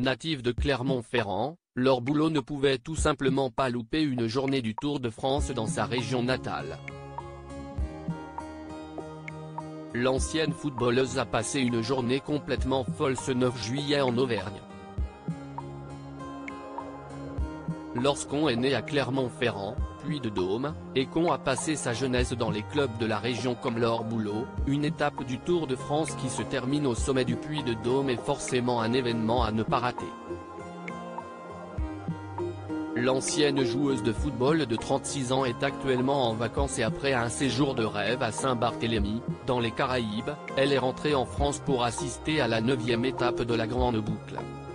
Native de Clermont-Ferrand, Laure Boulot ne pouvait tout simplement pas louper une journée du Tour de France dans sa région natale. L'ancienne footballeuse a passé une journée complètement folle ce 9 juillet en Auvergne. Lorsqu'on est né à Clermont-Ferrand, Puy-de-Dôme, et qu'on a passé sa jeunesse dans les clubs de la région comme Laure Boulot, une étape du Tour de France qui se termine au sommet du Puy-de-Dôme est forcément un événement à ne pas rater. L'ancienne joueuse de football de 36 ans est actuellement en vacances et après un séjour de rêve à Saint-Barthélemy, dans les Caraïbes, elle est rentrée en France pour assister à la 9e étape de la Grande Boucle.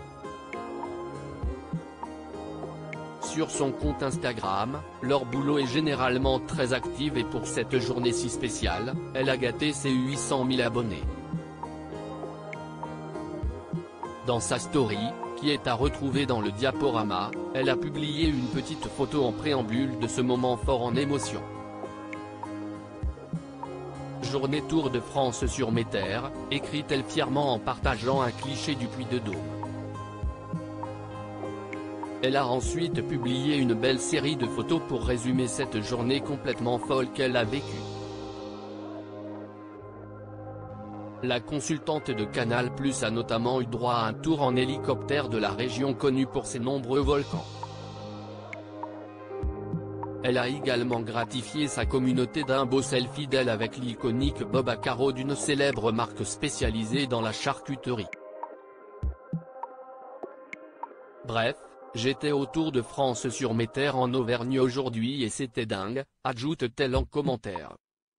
Sur son compte Instagram, Laure Boulot est généralement très active et pour cette journée si spéciale, elle a gâté ses 800 000 abonnés. Dans sa story, qui est à retrouver dans le diaporama, elle a publié une petite photo en préambule de ce moment fort en émotion. Journée Tour de France sur mes terres, écrit-elle fièrement en partageant un cliché du Puy-de-Dôme. Elle a ensuite publié une belle série de photos pour résumer cette journée complètement folle qu'elle a vécue. La consultante de Canal+ a notamment eu droit à un tour en hélicoptère de la région connue pour ses nombreux volcans. Elle a également gratifié sa communauté d'un beau selfie d'elle avec l'iconique bob à carreaux d'une célèbre marque spécialisée dans la charcuterie. Bref, j'étais au Tour de France sur mes terres en Auvergne aujourd'hui et c'était dingue, ajoute-t-elle en commentaire.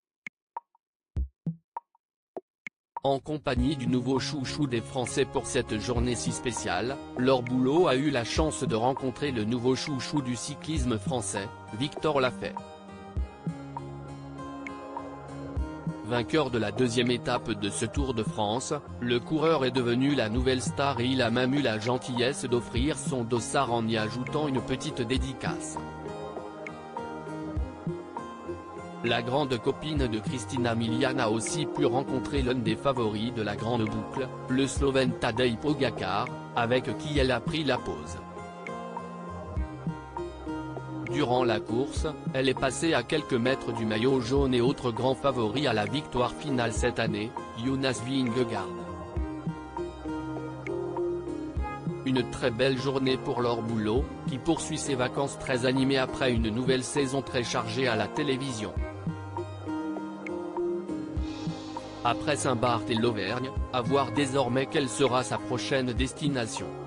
En compagnie du nouveau chouchou des Français pour cette journée si spéciale, Laure Boulot a eu la chance de rencontrer le nouveau chouchou du cyclisme français, Victor Lafay. Vainqueur de la 2e étape de ce Tour de France, le coureur est devenu la nouvelle star et il a même eu la gentillesse d'offrir son dossard en y ajoutant une petite dédicace. La grande copine de Christina Milian a aussi pu rencontrer l'un des favoris de la Grande Boucle, le Slovène Tadej Pogačar, avec qui elle a pris la pause. Durant la course, elle est passée à quelques mètres du maillot jaune et autre grand favori à la victoire finale cette année, Jonas Vingegaard. Une très belle journée pour Laure Boulot, qui poursuit ses vacances très animées après une nouvelle saison très chargée à la télévision. Après Saint-Barth et l'Auvergne, à voir désormais quelle sera sa prochaine destination.